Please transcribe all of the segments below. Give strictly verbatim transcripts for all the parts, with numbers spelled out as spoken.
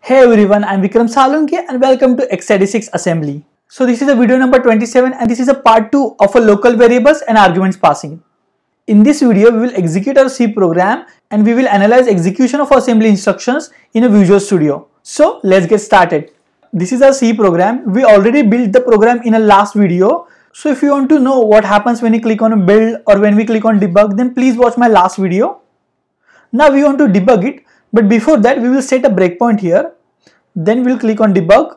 Hey everyone, I'm Vikram Salunke and welcome to x eighty-six assembly. So this is a video number twenty-seven and this is a part two of a local variables and arguments passing. In this video, we will execute our C program and we will analyze execution of assembly instructions in a Visual Studio. So let's get started. This is our C program. We already built the program in a last video. So if you want to know what happens when you click on build or when we click on debug, then please watch my last video. Now we want to debug it. But before that, we will set a breakpoint here. Then we'll click on debug.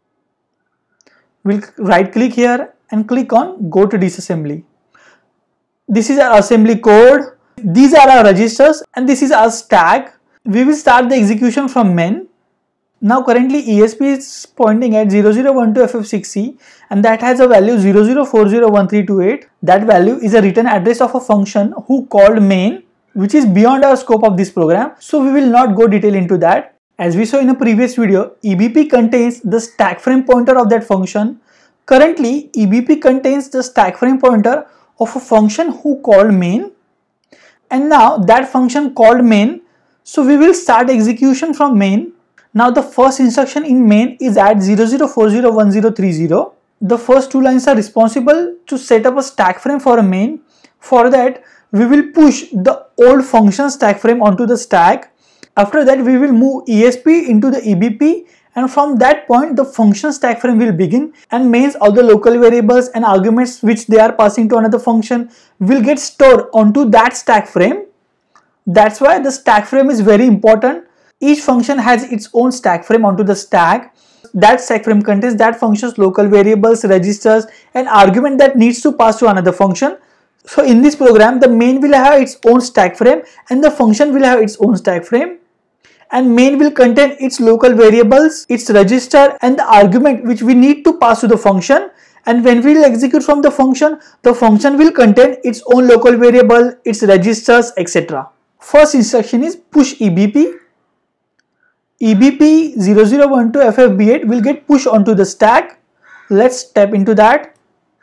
We'll right click here and click on go to disassembly. This is our assembly code. These are our registers and this is our stack. We will start the execution from main. Now currently E S P is pointing at zero zero one two F F six C and that has a value zero zero four zero one three two eight. That value is a return address of a function who called main, which is beyond our scope of this program, so we will not go detail into that. As we saw in a previous video, E B P contains the stack frame pointer of that function. Currently, E B P contains the stack frame pointer of a function who called main, and now that function called main, so we will start execution from main. Now the first instruction in main is at zero zero four zero one zero three zero. The first two lines are responsible to set up a stack frame for a main. For that, we will push the old function stack frame onto the stack. After that, we will move E S P into the E B P, and from that point the function stack frame will begin, and mains all the local variables and arguments which they are passing to another function will get stored onto that stack frame. That's why the stack frame is very important. Each function has its own stack frame onto the stack. That stack frame contains that function's local variables, registers, and argument that needs to pass to another function. So in this program, the main will have its own stack frame and the function will have its own stack frame, and main will contain its local variables, its register, and the argument which we need to pass to the function. And when we will execute from the function, the function will contain its own local variable, its registers, et cetera. First instruction is push E B P. E B P zero zero one two F F B eight will get pushed onto the stack. Let's step into that.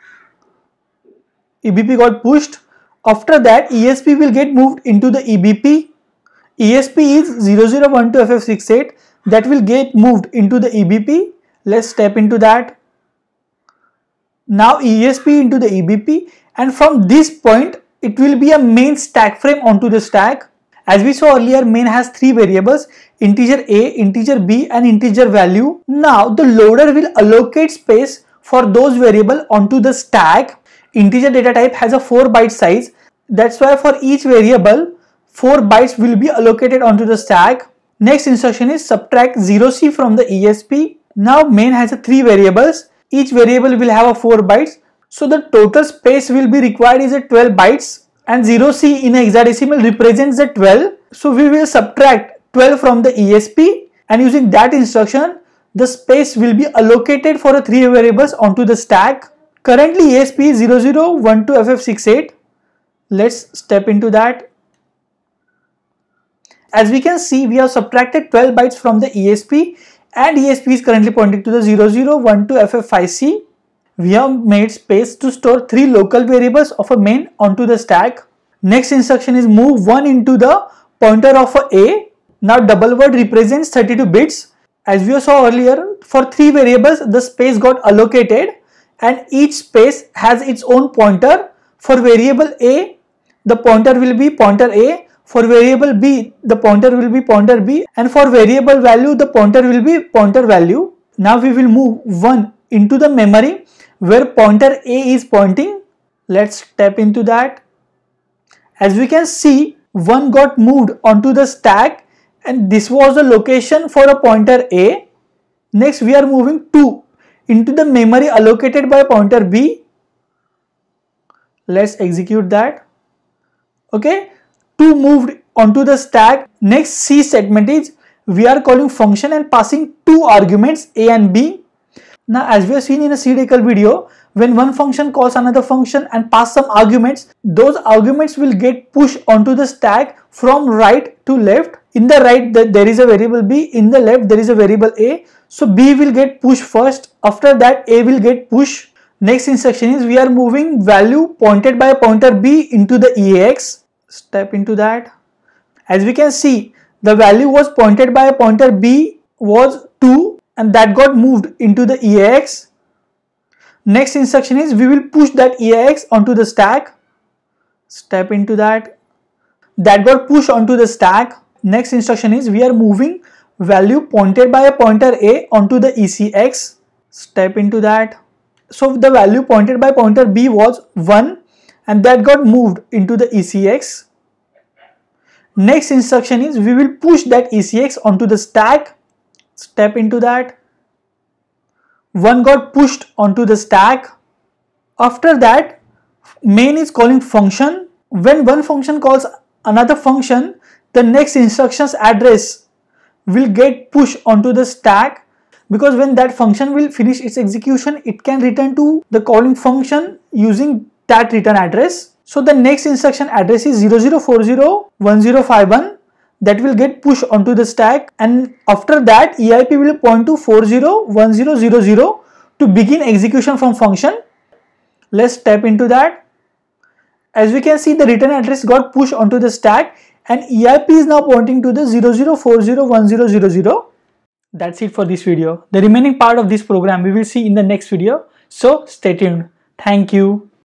E B P got pushed. After that, E S P will get moved into the E B P. E S P is zero zero one two F F six eight, that will get moved into the E B P. Let's step into that. Now E S P into the E B P, and from this point it will be a main stack frame onto the stack. As we saw earlier, main has three variables: integer A, integer B, and integer value. Now the loader will allocate space for those variables onto the stack. Integer data type has a four byte size. That's why for each variable, four bytes will be allocated onto the stack. Next instruction is subtract zero C from the E S P. Now main has a three variables. Each variable will have a four bytes. So the total space will be required is a twelve bytes, and zero C in a hexadecimal represents the twelve. So we will subtract twelve from the E S P, and using that instruction, the space will be allocated for the three variables onto the stack. Currently E S P is zero zero one two F F six eight. Let's step into that. As we can see, we have subtracted twelve bytes from the E S P, and E S P is currently pointing to the zero zero one two F F five C. We have made space to store three local variables of a main onto the stack. Next instruction is move one into the pointer of a A. Now double word represents thirty-two bits. As we saw earlier, for three variables the space got allocated, and each space has its own pointer. For variable A, the pointer will be pointer A. For variable B, the pointer will be pointer B, and for variable value, the pointer will be pointer value. Now we will move one into the memory where pointer A is pointing. Let's step into that. As we can see, one got moved onto the stack, and this was the location for a pointer A. Next, we are moving two into the memory allocated by pointer B. Let's execute that. Okay, two moved onto the stack. Next C segment is we are calling function and passing two arguments A and B. Now as we have seen in a C decal video, when one function calls another function and pass some arguments, those arguments will get pushed onto the stack from right to left. In the right there is a variable B, in the left there is a variable A. So B will get pushed first, after that A will get pushed. Next instruction is we are moving value pointed by pointer B into the E A X. Step into that. As we can see, the value was pointed by a pointer B was two and that got moved into the E A X. Next instruction is we will push that E A X onto the stack. Step into that. That got pushed onto the stack. Next instruction is we are moving value pointed by a pointer A onto the E C X. Step into that. So the value pointed by pointer B was one and that got moved into the E C X. Next instruction is we will push that E C X onto the stack. Step into that. one got pushed onto the stack. After that, main is calling function. When one function calls another function, the next instruction's address will get pushed onto the stack, because when that function will finish its execution, it can return to the calling function using that return address. So the next instruction address is zero zero four zero one zero five one, that will get pushed onto the stack, and after that E I P will point to four zero one zero zero zero to begin execution from function. Let's step into that. As we can see, the return address got pushed onto the stack and E I P is now pointing to the zero zero four zero one zero zero zero. That's it for this video. The remaining part of this program we will see in the next video. So stay tuned. Thank you.